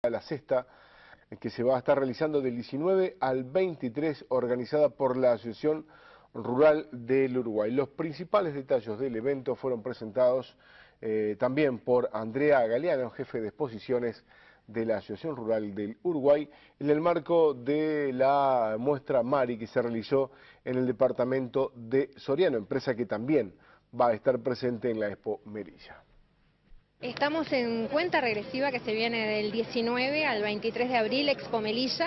La sexta, que se va a estar realizando del 19 al 23, organizada por la Asociación Rural del Uruguay. Los principales detalles del evento fueron presentados también por Andrea Galeano, jefe de exposiciones de la Asociación Rural del Uruguay, en el marco de la muestra Mari que se realizó en el departamento de Soriano, empresa que también va a estar presente en la Expo Melilla. Estamos en cuenta regresiva que se viene del 19 al 23 de abril, Expo Melilla,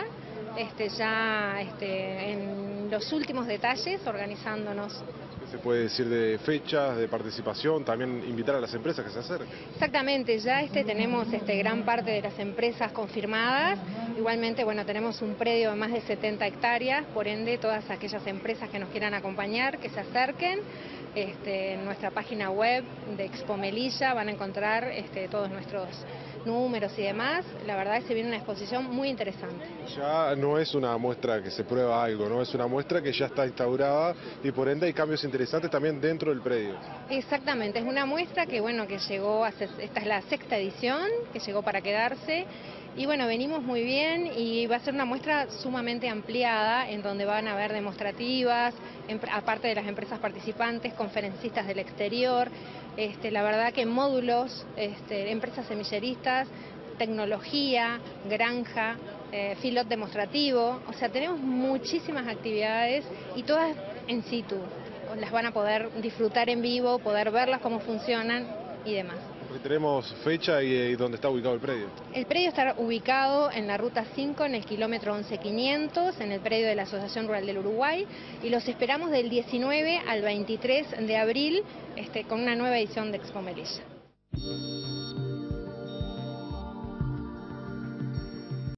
en los últimos detalles, organizándonos. ¿Qué se puede decir de fechas, de participación, también invitar a las empresas que se acerquen? Exactamente, ya tenemos gran parte de las empresas confirmadas. Igualmente, bueno, tenemos un predio de más de 70 hectáreas, por ende, todas aquellas empresas que nos quieran acompañar, que se acerquen. En nuestra página web de Expo Melilla van a encontrar todos nuestros números y demás. La verdad es que se viene una exposición muy interesante. Ya no es una muestra que se prueba algo, ¿no? Es una muestra que ya está instaurada y por ende hay cambios interesantes también dentro del predio. Exactamente, es una muestra que llegó, esta es la sexta edición, que llegó para quedarse. Y bueno, venimos muy bien y va a ser una muestra sumamente ampliada en donde van a haber demostrativas, aparte de las empresas participantes, conferencistas del exterior, la verdad que módulos, empresas semilleristas, tecnología, granja, filot demostrativo, o sea, tenemos muchísimas actividades y todas in situ, las van a poder disfrutar en vivo, poder verlas cómo funcionan y demás. Tenemos fecha y dónde está ubicado el predio. El predio está ubicado en la ruta 5, en el kilómetro 11500, en el predio de la Asociación Rural del Uruguay, y los esperamos del 19 al 23 de abril con una nueva edición de Expo Melilla.